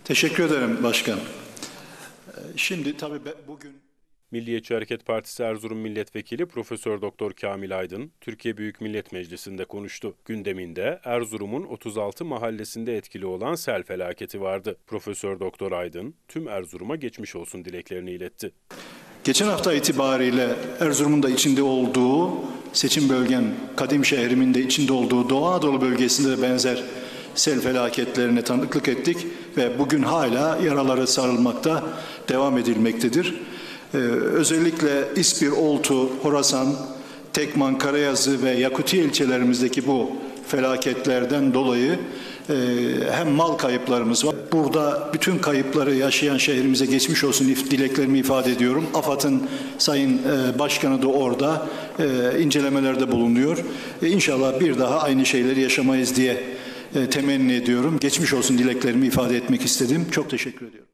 Teşekkür ederim başkan. Şimdi tabii bugün Milliyetçi Hareket Partisi Erzurum Milletvekili Profesör Doktor Kamil Aydın, Türkiye Büyük Millet Meclisi'nde konuştu. Gündeminde Erzurum'un 36 mahallesinde etkili olan sel felaketi vardı. Profesör Doktor Aydın, tüm Erzurum'a geçmiş olsun dileklerini iletti. geçen hafta itibariyle Erzurum'un da içinde olduğu, seçim bölgem Kadim şehrimin de içinde olduğu Doğu Anadolu bölgesinde de benzer sel felaketlerine tanıklık ettik ve bugün hala yaraları sarılmakta devam edilmektedir. Özellikle İspir, Oltu, Horasan, Tekman, Karayazı ve Yakutiye ilçelerimizdeki bu felaketlerden dolayı hem mal kayıplarımız var. Burada bütün kayıpları yaşayan şehrimize geçmiş olsun dileklerimi ifade ediyorum. AFAD'ın Sayın Başkanı da orada incelemelerde bulunuyor. İnşallah bir daha aynı şeyleri yaşamayız diye temenni ediyorum. Geçmiş olsun dileklerimi ifade etmek istedim. Çok teşekkür ediyorum.